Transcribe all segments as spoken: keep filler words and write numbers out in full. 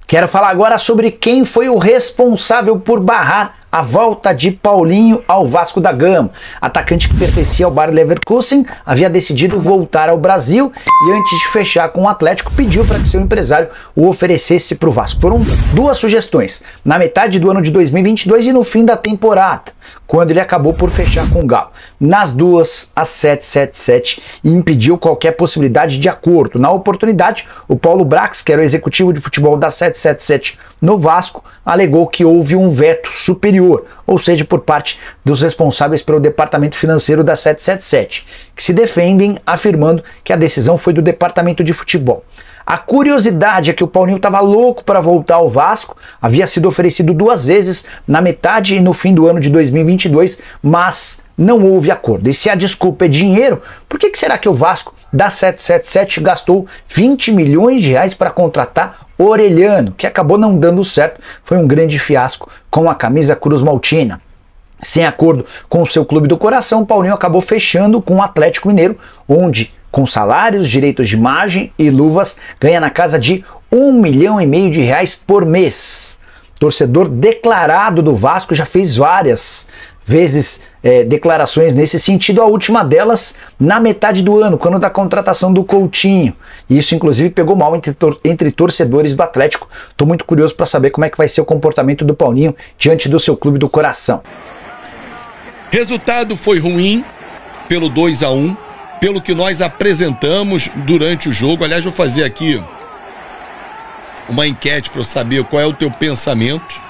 Quero falar agora sobre quem foi o responsável por barrar a volta de Paulinho ao Vasco da Gama. Atacante que pertencia ao Bayer Leverkusen havia decidido voltar ao Brasil e antes de fechar com o Atlético pediu para que seu empresário o oferecesse para o Vasco. Foram duas sugestões, na metade do ano de dois mil e vinte e dois e no fim da temporada, quando ele acabou por fechar com o Galo. Nas duas, a sete sete sete impediu qualquer possibilidade de acordo. Na oportunidade, o Paulo Brax, que era o executivo de futebol da sete sete sete no Vasco, alegou que houve um veto superior, ou seja, por parte dos responsáveis pelo departamento financeiro da sete sete sete, que se defendem afirmando que a decisão foi do departamento de futebol. A curiosidade é que o Paulinho estava louco para voltar ao Vasco, havia sido oferecido duas vezes na metade e no fim do ano de dois mil e vinte e dois, mas não houve acordo. E se a desculpa é dinheiro, por que, que será que o Vasco da sete sete sete gastou vinte milhões de reais para contratar Orelhano, que acabou não dando certo, foi um grande fiasco com a camisa Cruz Maltina. Sem acordo com o seu clube do coração, o Paulinho acabou fechando com o Atlético Mineiro, onde, com salários, direitos de imagem e luvas, ganha na casa de um milhão e meio de reais por mês. Torcedor declarado do Vasco, já fez várias vezes é, declarações nesse sentido, a última delas na metade do ano, quando da contratação do Coutinho. Isso inclusive pegou mal entre, tor entre torcedores do Atlético. Estou muito curioso para saber como é que vai ser o comportamento do Paulinho diante do seu clube do coração. Resultado foi ruim pelo dois a um, pelo que nós apresentamos durante o jogo. Aliás, vou fazer aqui uma enquete para eu saber qual é o teu pensamento.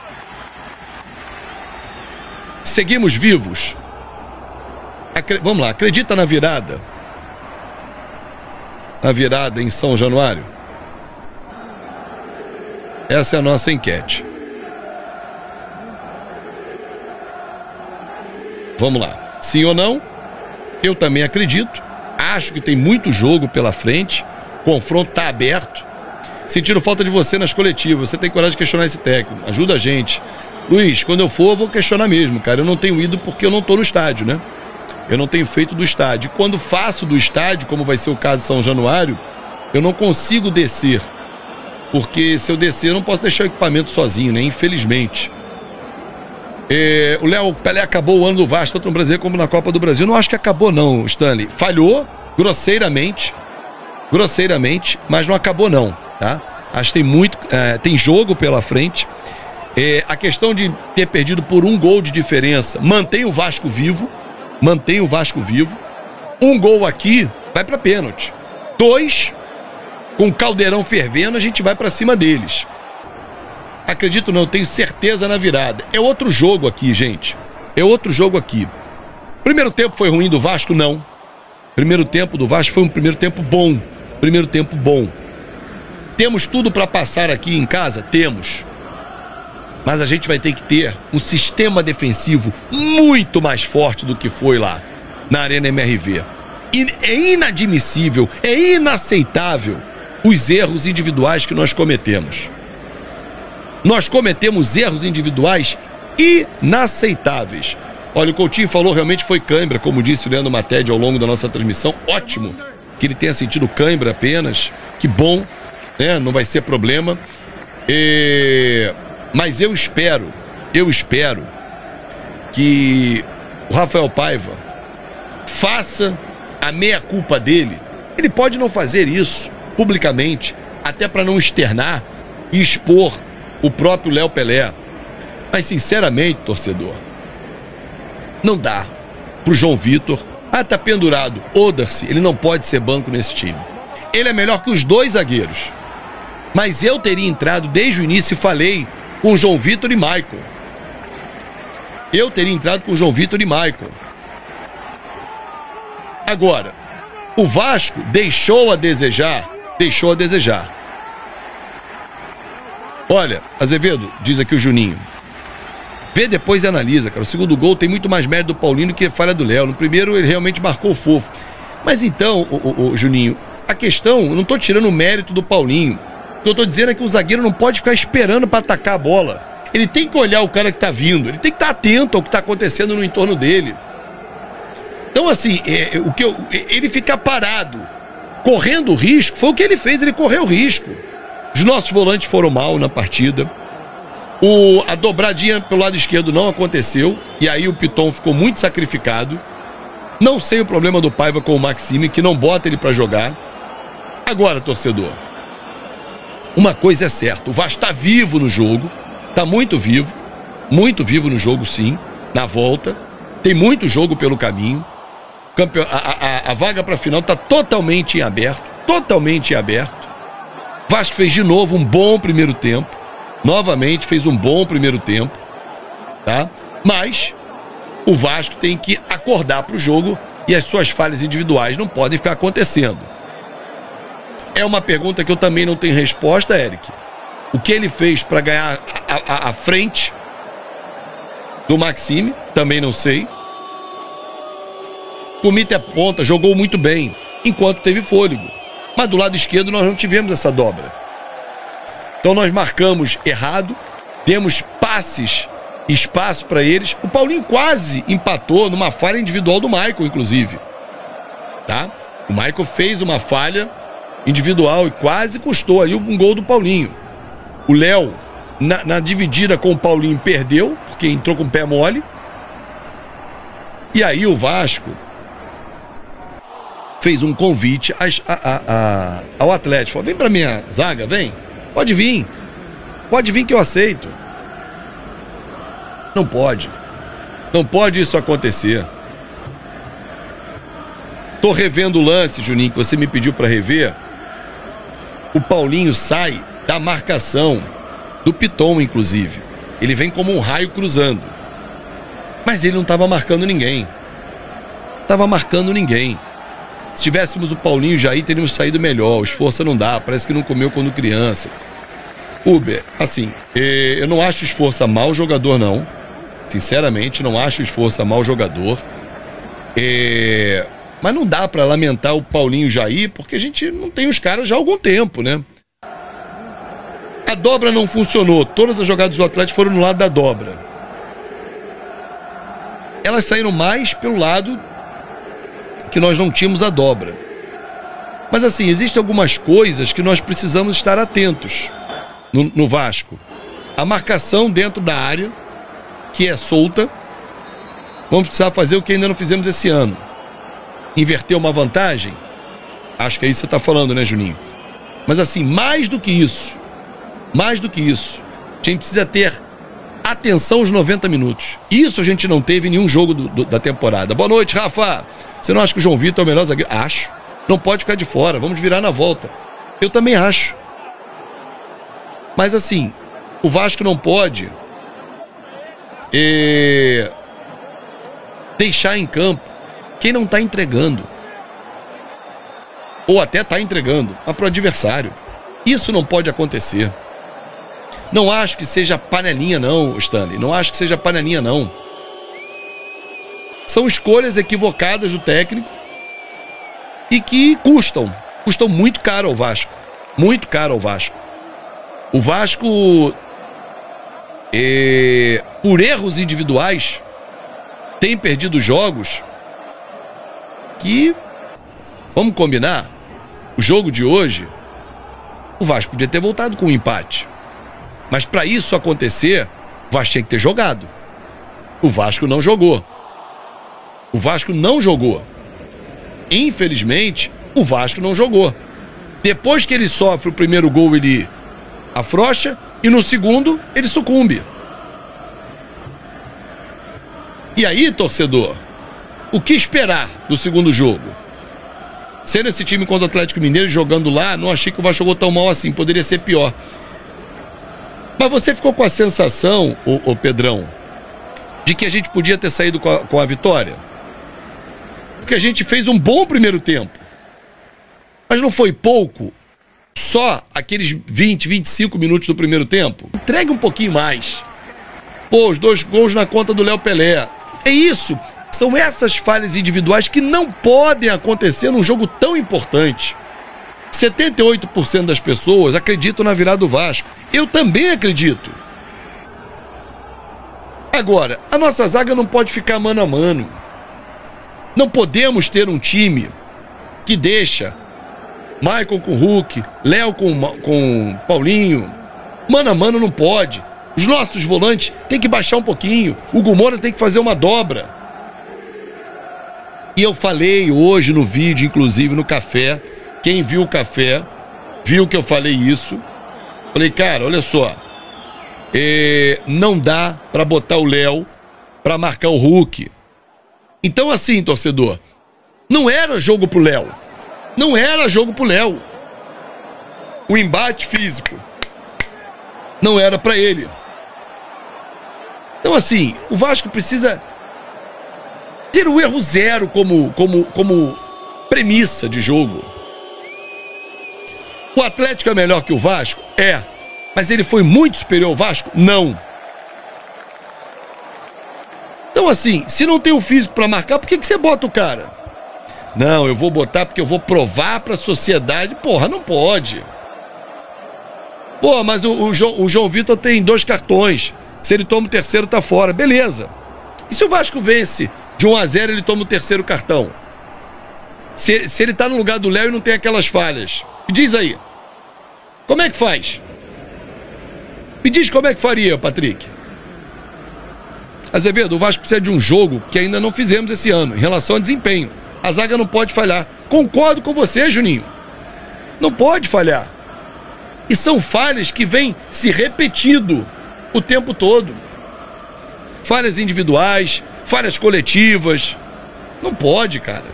Seguimos vivos? Acre- Vamos lá, acredita na virada? Na virada em São Januário? Essa é a nossa enquete. Vamos lá. Sim ou não? Eu também acredito. Acho que tem muito jogo pela frente. O confronto está aberto. Sentindo falta de você nas coletivas. Você tem coragem de questionar esse técnico. Ajuda a gente. Luiz, quando eu for, eu vou questionar mesmo, cara. Eu não tenho ido porque eu não tô no estádio, né? Eu não tenho feito do estádio. E quando faço do estádio, como vai ser o caso de São Januário, eu não consigo descer. Porque se eu descer, eu não posso deixar o equipamento sozinho, né? Infelizmente. É, o Léo Pelé acabou o ano do Vasco, tanto no Brasil como na Copa do Brasil. Não acho que acabou não, Stanley. Falhou, grosseiramente. Grosseiramente, mas não acabou não, tá? Acho que tem muito, é, tem jogo pela frente. É, a questão de ter perdido por um gol de diferença mantém o Vasco vivo, mantém o Vasco vivo. Um gol aqui vai para pênalti. Dois, com o caldeirão fervendo, a gente vai para cima deles. Acredito não, tenho certeza na virada. É outro jogo aqui, gente. É outro jogo aqui. Primeiro tempo foi ruim do Vasco? Não. Primeiro tempo do Vasco foi um primeiro tempo bom. Primeiro tempo bom. Temos tudo para passar aqui em casa? Temos. Mas a gente vai ter que ter um sistema defensivo muito mais forte do que foi lá na Arena M R V. E é inadmissível, é inaceitável os erros individuais que nós cometemos. Nós cometemos erros individuais inaceitáveis. Olha, o Coutinho falou, realmente foi cãibra, como disse o Leandro Matede ao longo da nossa transmissão. Ótimo que ele tenha sentido cãibra apenas. Que bom, né? Não vai ser problema. E... Mas eu espero, eu espero que o Rafael Paiva faça a meia-culpa dele. Ele pode não fazer isso publicamente, até para não externar e expor o próprio Léo Pelé. Mas, sinceramente, torcedor, não dá pro João Vitor. Ah, tá pendurado. Oderse, ele não pode ser banco nesse time. Ele é melhor que os dois zagueiros. Mas eu teria entrado desde o início e falei com João Vitor e Maicon. Eu teria entrado com João Vitor e Maicon. Agora, o Vasco deixou a desejar, deixou a desejar. Olha, Azevedo, diz aqui o Juninho, vê depois e analisa, cara. O segundo gol tem muito mais mérito do Paulinho do que a falha do Léo. No primeiro ele realmente marcou o fofo. Mas então, o, o, o Juninho, a questão, eu não tô tirando o mérito do Paulinho. O que eu tô dizendo é que o zagueiro não pode ficar esperando para atacar a bola. Ele tem que olhar o cara que tá vindo. Ele tem que estar atento ao que tá acontecendo no entorno dele. Então, assim, é, o que eu, ele ficar parado, correndo risco, foi o que ele fez, ele correu risco. Os nossos volantes foram mal na partida. O, a dobradinha pelo lado esquerdo não aconteceu. E aí o Piton ficou muito sacrificado. Não sei o problema do Paiva com o Maxime, que não bota ele pra jogar. Agora, torcedor, uma coisa é certa, o Vasco tá vivo no jogo, tá muito vivo, muito vivo no jogo sim, na volta, tem muito jogo pelo caminho, Campeão, a, a, a vaga pra final tá totalmente em aberto, totalmente em aberto. Vasco fez de novo um bom primeiro tempo, novamente fez um bom primeiro tempo, tá? Mas o Vasco tem que acordar pro jogo e as suas falhas individuais não podem ficar acontecendo. É uma pergunta que eu também não tenho resposta, Eric. O que ele fez para ganhar a, a, a frente do Maxime, também não sei. O Mita ponta jogou muito bem, enquanto teve fôlego. Mas do lado esquerdo nós não tivemos essa dobra. Então nós marcamos errado, demos passes, espaço para eles. O Paulinho quase empatou numa falha individual do Michael, inclusive. Tá? O Michael fez uma falha individual e quase custou aí um gol do Paulinho. O Léo, na, na dividida com o Paulinho, perdeu, porque entrou com o pé mole. E aí o Vasco fez um convite a, a, a, ao Atlético. Falou, vem pra minha zaga, vem. Pode vir. Pode vir que eu aceito. Não pode. Não pode isso acontecer. Tô revendo o lance, Juninho, que você me pediu pra rever. O Paulinho sai da marcação do Piton, inclusive. Ele vem como um raio cruzando. Mas ele não estava marcando ninguém. Estava marcando ninguém. Se tivéssemos o Paulinho já aí, teríamos saído melhor. O esforço não dá, parece que não comeu quando criança. Uber, assim, eu não acho o esforço mau jogador, não. Sinceramente, não acho o esforço mau jogador. É... Mas não dá pra lamentar o Paulinho Jair, porque a gente não tem os caras já há algum tempo, né? A dobra não funcionou. Todas as jogadas do Atlético foram no lado da dobra. Elas saíram mais pelo lado que nós não tínhamos a dobra. Mas assim, existem algumas coisas que nós precisamos estar atentos no, no Vasco. A marcação dentro da área, que é solta. Vamos precisar fazer o que ainda não fizemos esse ano. Inverter uma vantagem? Acho que é isso que você está falando, né, Juninho? Mas assim, mais do que isso, mais do que isso, a gente precisa ter atenção aos noventa minutos. Isso a gente não teve em nenhum jogo do, do, da temporada. Boa noite, Rafa. Você não acha que o João Vitor é o melhor zagueiro? Acho. Não pode ficar de fora, vamos virar na volta. Eu também acho. Mas assim, o Vasco não pode é, deixar em campo quem não está entregando. Ou até está entregando, mas para o adversário. Isso não pode acontecer. Não acho que seja panelinha não, Stanley. Não acho que seja panelinha não. São escolhas equivocadas do técnico e que custam. Custam muito caro ao Vasco. Muito caro ao Vasco. O Vasco, é, por erros individuais, tem perdido jogos que, vamos combinar, o jogo de hoje, o Vasco podia ter voltado com um empate. Mas para isso acontecer, o Vasco tinha que ter jogado. O Vasco não jogou. O Vasco não jogou. Infelizmente, o Vasco não jogou. Depois que ele sofre o primeiro gol, ele afrouxa e no segundo, ele sucumbe. E aí, torcedor, o que esperar do segundo jogo? Sendo esse time contra o Atlético Mineiro jogando lá, não achei que o Vasco jogou tão mal assim, poderia ser pior. Mas você ficou com a sensação, ô, ô Pedrão, de que a gente podia ter saído com a, com a vitória? Porque a gente fez um bom primeiro tempo. Mas não foi pouco? Só aqueles vinte, vinte e cinco minutos do primeiro tempo? Entregue um pouquinho mais. Pô, os dois gols na conta do Léo Pelé. É isso. São essas falhas individuais que não podem acontecer num jogo tão importante. setenta e oito por cento das pessoas acreditam na virada do Vasco. Eu também acredito. Agora, a nossa zaga não pode ficar mano a mano. Não podemos ter um time que deixa Maicon com Hulk, Léo com, com Paulinho. Mano a mano não pode. Os nossos volantes tem que baixar um pouquinho. O Hugo Moura tem que fazer uma dobra. E eu falei hoje no vídeo, inclusive no café. Quem viu o café, viu que eu falei isso. Falei, cara, olha só. É, não dá pra botar o Léo pra marcar o Hulk. Então assim, torcedor, não era jogo pro Léo. Não era jogo pro Léo. O embate físico não era pra ele. Então assim, o Vasco precisa ter o erro zero como, como, como premissa de jogo. O Atlético é melhor que o Vasco? É. Mas ele foi muito superior ao Vasco? Não. Então assim, se não tem o físico pra marcar, por que que você bota o cara? Não, eu vou botar porque eu vou provar pra sociedade. Porra, não pode. Pô, mas o, o, João, o João Vitor tem dois cartões. Se ele toma o terceiro, tá fora. Beleza. E se o Vasco vence de um a zero, ele toma o terceiro cartão? Se, se ele tá no lugar do Léo e não tem aquelas falhas. Me diz aí. Como é que faz? Me diz como é que faria, Patrick. Azevedo, o Vasco precisa de um jogo que ainda não fizemos esse ano, em relação a desempenho. A zaga não pode falhar. Concordo com você, Juninho. Não pode falhar. E são falhas que vêm se repetindo o tempo todo. Falhas individuais, falhas coletivas. Não pode, cara.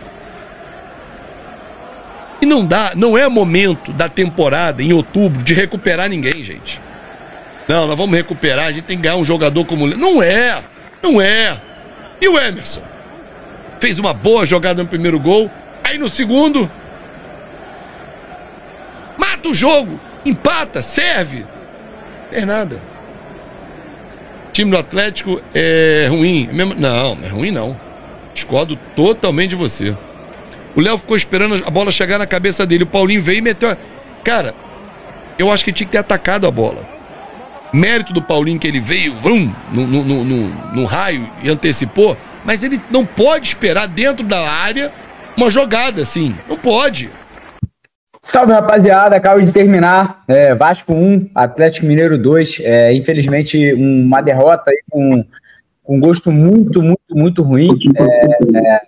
E não dá, não é momento da temporada, em outubro, de recuperar ninguém, gente. Não, nós vamos recuperar, a gente tem que ganhar um jogador como... Não é, não é. E o Emerson? Fez uma boa jogada no primeiro gol, aí no segundo... Mata o jogo, empata, serve. Não é nada. O time do Atlético é ruim. Não, não é ruim não. Discordo totalmente de você. O Léo ficou esperando a bola chegar na cabeça dele. O Paulinho veio e meteu... Cara, eu acho que tinha que ter atacado a bola. Mérito do Paulinho que ele veio vrum, no, no, no, no, no raio e antecipou. Mas ele não pode esperar dentro da área uma jogada assim. Não pode. Salve, rapaziada. Acabo de terminar. É, Vasco um, Atlético Mineiro dois. É, infelizmente, uma derrota aí com, com gosto muito, muito, muito ruim. É, é,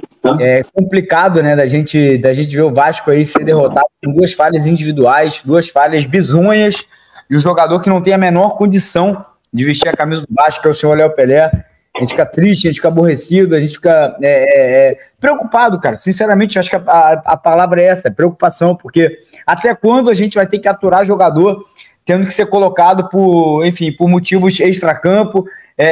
é complicado, né, da gente, da gente ver o Vasco aí ser derrotado com duas falhas individuais, duas falhas bizonhas, de um jogador que não tem a menor condição de vestir a camisa do Vasco, que é o senhor Léo Pelé. A gente fica triste, a gente fica aborrecido, a gente fica é, é, é, preocupado, cara. Sinceramente, acho que a, a, a palavra é essa, é preocupação, porque até quando a gente vai ter que aturar jogador tendo que ser colocado por, enfim, por motivos extracampo,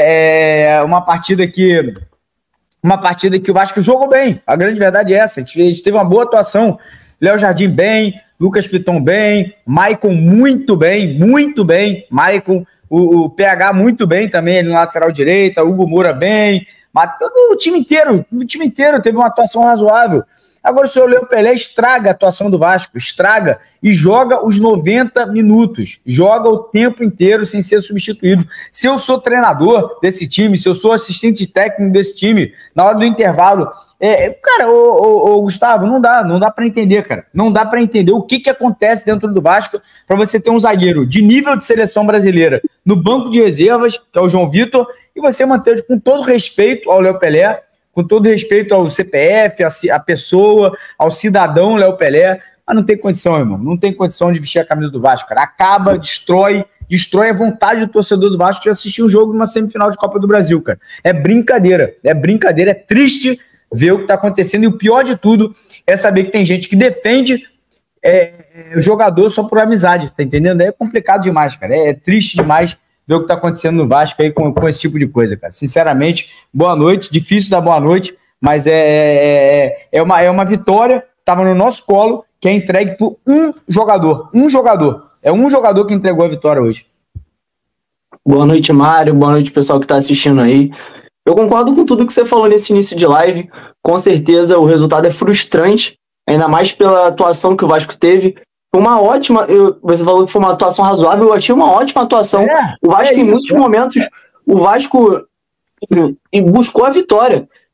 é, é uma partida que uma partida que o Vasco jogou bem, a grande verdade é essa, a gente, a gente teve uma boa atuação, Léo Jardim bem, Lucas Piton bem, Maicon muito bem, muito bem, Maicon, o, o P H muito bem também, ali na lateral direita, Hugo Moura bem, mas todo o time inteiro, o time inteiro teve uma atuação razoável. Agora o senhor Léo Pelé estraga a atuação do Vasco, estraga e joga os noventa minutos, joga o tempo inteiro sem ser substituído. Se eu sou treinador desse time, se eu sou assistente técnico desse time, na hora do intervalo, é, cara, ô, ô, ô, Gustavo, não dá, não dá para entender, cara, não dá para entender o que, que acontece dentro do Vasco para você ter um zagueiro de nível de seleção brasileira no banco de reservas, que é o João Vitor, e você manter com todo respeito ao Léo Pelé, com todo respeito ao C P F, a, a pessoa, ao cidadão Léo Pelé, mas não tem condição, irmão, não tem condição de vestir a camisa do Vasco, cara. Acaba, destrói, destrói a vontade do torcedor do Vasco de assistir um jogo numa semifinal de Copa do Brasil, cara. É brincadeira, é brincadeira, é triste ver o que tá acontecendo, e o pior de tudo é saber que tem gente que defende é, o jogador só por amizade, tá entendendo? É complicado demais, cara, é, é triste demais ver o que está acontecendo no Vasco aí com, com esse tipo de coisa, cara. Sinceramente, boa noite, difícil dar boa noite, mas é, é, é, uma, é uma vitória, estava no nosso colo, que é entregue por um jogador, um jogador, é um jogador que entregou a vitória hoje. Boa noite, Mário, boa noite, pessoal que está assistindo aí. Eu concordo com tudo que você falou nesse início de live, com certeza o resultado é frustrante, ainda mais pela atuação que o Vasco teve. Uma ótima, eu, você falou que foi uma atuação razoável, eu achei uma ótima atuação. É, o Vasco, é em isso, muitos é. momentos, o Vasco buscou a vitória.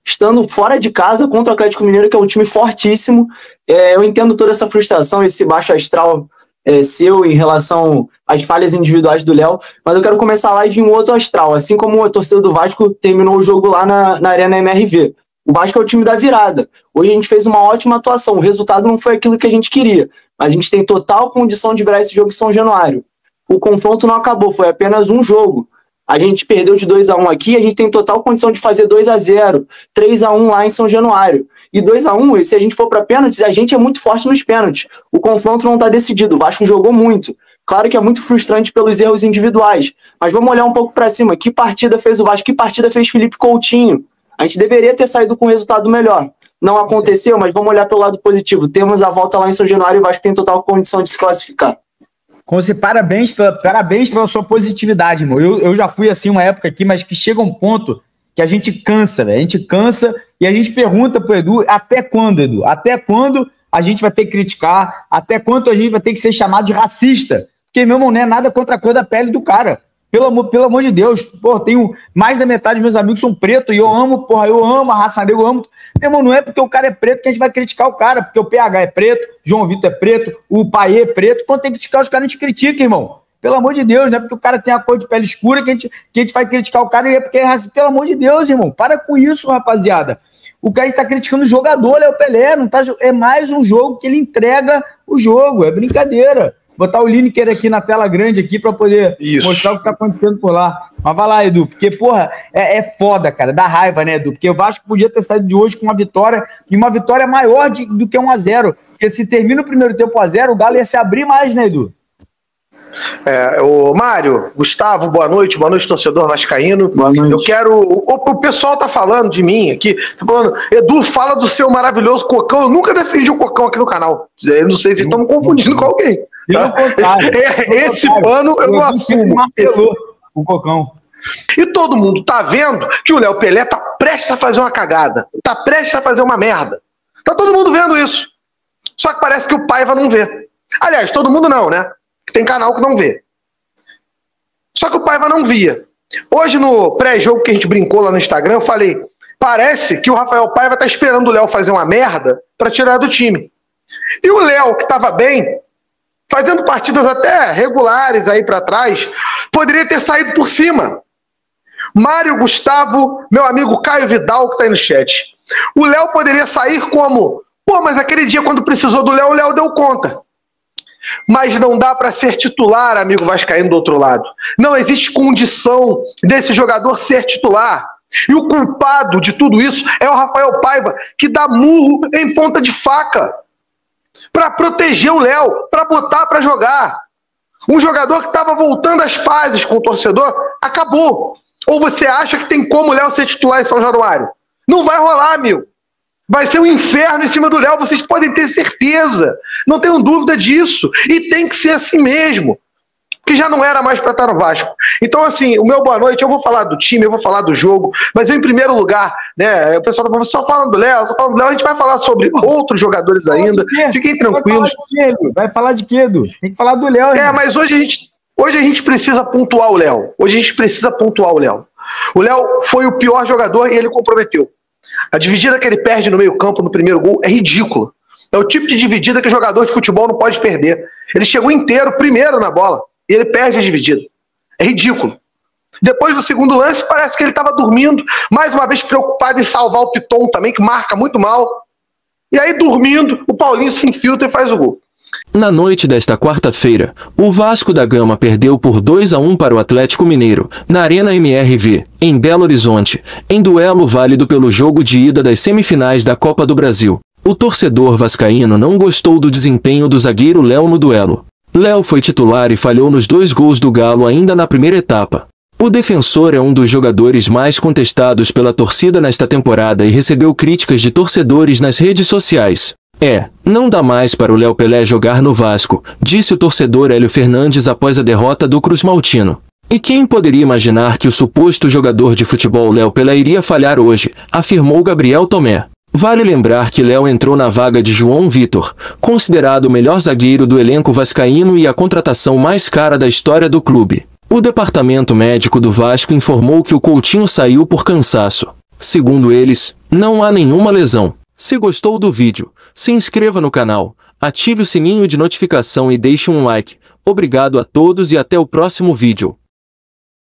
estando fora de casa contra o Atlético Mineiro, que é um time fortíssimo. É, eu entendo toda essa frustração, esse baixo astral é, seu em relação às falhas individuais do Léo, mas eu quero começar a live em um outro astral, assim como a torcida do Vasco terminou o jogo lá na, na Arena M R V. O Vasco é o time da virada. Hoje a gente fez uma ótima atuação, o resultado não foi aquilo que a gente queria, mas a gente tem total condição de virar esse jogo em São Januário. O confronto não acabou, foi apenas um jogo. A gente perdeu de dois a um aqui, a gente tem total condição de fazer dois a zero, três a um lá em São Januário. E dois a um, se a gente for para pênaltis, a gente é muito forte nos pênaltis. O confronto não está decidido, o Vasco jogou muito. Claro que é muito frustrante pelos erros individuais, mas vamos olhar um pouco para cima. Que partida fez o Vasco? Que partida fez Felipe Coutinho? A gente deveria ter saído com um resultado melhor. Não aconteceu, mas vamos olhar pelo lado positivo. Temos a volta lá em São Januário e o Vasco tem total condição de se classificar. Conce, parabéns, pela, parabéns pela sua positividade, irmão. Eu, eu já fui assim uma época aqui, mas que chega um ponto que a gente cansa, velho. A gente cansa e a gente pergunta pro Edu, até quando, Edu? Até quando a gente vai ter que criticar? Até quando a gente vai ter que ser chamado de racista? Porque, meu irmão, não é nada contra a cor da pele do cara. Pelo amor, pelo amor de Deus, porra, tenho mais da metade dos meus amigos são pretos e eu amo, porra, eu amo a raça negra, eu amo. Meu irmão, não é porque o cara é preto que a gente vai criticar o cara, porque o P H é preto, João Vitor é preto, o Paê é preto. Quando tem que criticar os caras, a gente critica, irmão. Pelo amor de Deus, não é porque o cara tem a cor de pele escura que a gente, que a gente vai criticar o cara e é porque é racista. Pelo amor de Deus, irmão, para com isso, rapaziada. O cara está criticando o jogador, é o Pelé, não tá, é mais um jogo que ele entrega o jogo, é brincadeira. Botar o Lineker aqui na tela grande aqui para poder Isso. mostrar o que tá acontecendo por lá. Mas vai lá, Edu, porque, porra, é, é foda, cara, dá raiva, né, Edu? Porque o Vasco podia ter saído de hoje com uma vitória, e uma vitória maior de, do que um a zero. Porque se termina o primeiro tempo a zero, o Galo ia se abrir mais, né, Edu? É, o Mário, Gustavo, boa noite, boa noite, torcedor vascaíno. Boa noite. Eu quero. O, o pessoal tá falando de mim aqui, tá falando, Edu, fala do seu maravilhoso Cocão. Eu nunca defendi o Cocão aqui no canal. Eu não sei se estão me confundindo com alguém. Tá? Esse, esse pano eu não assumo. Esse... O Cocão. E todo mundo tá vendo que o Léo Pelé tá prestes a fazer uma cagada, tá prestes a fazer uma merda. Tá todo mundo vendo isso. Só que parece que o Paiva não vê. Aliás, todo mundo não, né? Tem canal que não vê. Só que o Paiva não via. Hoje, no pré-jogo que a gente brincou lá no Instagram, eu falei, parece que o Rafael Paiva tá esperando o Léo fazer uma merda pra tirar do time. E o Léo, que tava bem, fazendo partidas até regulares aí pra trás, poderia ter saído por cima. Mário Gustavo, meu amigo Caio Vidal, que tá aí no chat. O Léo poderia sair como, pô, mas aquele dia quando precisou do Léo, o Léo deu conta. Mas não dá para ser titular, amigo vascaíno do outro lado. Não existe condição desse jogador ser titular. E o culpado de tudo isso é o Rafael Paiva, que dá murro em ponta de faca para proteger o Léo, para botar para jogar. Um jogador que estava voltando às pazes com o torcedor, acabou. Ou você acha que tem como o Léo ser titular em São Januário? Não vai rolar, amigo. Vai ser um inferno em cima do Léo, vocês podem ter certeza. Não tenham dúvida disso. E tem que ser assim mesmo. Porque já não era mais para estar no Vasco. Então, assim, o meu boa noite, eu vou falar do time, eu vou falar do jogo, mas eu, em primeiro lugar, né, o pessoal tá falando, só falando do Léo, só falando do Léo, a gente vai falar sobre outros jogadores ainda. Fiquem tranquilos. Vai falar de quê, Edu? Tem que falar do Léo. É, mas hoje a gente, hoje a gente precisa pontuar o Léo. Hoje a gente precisa pontuar o Léo. O Léo foi o pior jogador e ele comprometeu. A dividida que ele perde no meio campo, no primeiro gol, é ridícula. É o tipo de dividida que o jogador de futebol não pode perder. Ele chegou inteiro, primeiro na bola, e ele perde a dividida. É ridículo. Depois do segundo lance, parece que ele estava dormindo, mais uma vez preocupado em salvar o Piton também, que marca muito mal. E aí, dormindo, o Paulinho se infiltra e faz o gol. Na noite desta quarta-feira, o Vasco da Gama perdeu por dois a um para o Atlético Mineiro, na Arena M R V, em Belo Horizonte, em duelo válido pelo jogo de ida das semifinais da Copa do Brasil. O torcedor vascaíno não gostou do desempenho do zagueiro Léo no duelo. Léo foi titular e falhou nos dois gols do Galo ainda na primeira etapa. O defensor é um dos jogadores mais contestados pela torcida nesta temporada e recebeu críticas de torcedores nas redes sociais. É, não dá mais para o Léo Pelé jogar no Vasco, disse o torcedor Hélio Fernandes após a derrota do Cruz Maltino. E quem poderia imaginar que o suposto jogador de futebol Léo Pelé iria falhar hoje, afirmou Gabriel Tomé. Vale lembrar que Léo entrou na vaga de João Vitor, considerado o melhor zagueiro do elenco vascaíno e a contratação mais cara da história do clube. O departamento médico do Vasco informou que o Coutinho saiu por cansaço. Segundo eles, não há nenhuma lesão. Se gostou do vídeo, se inscreva no canal, ative o sininho de notificação e deixe um like. Obrigado a todos e até o próximo vídeo.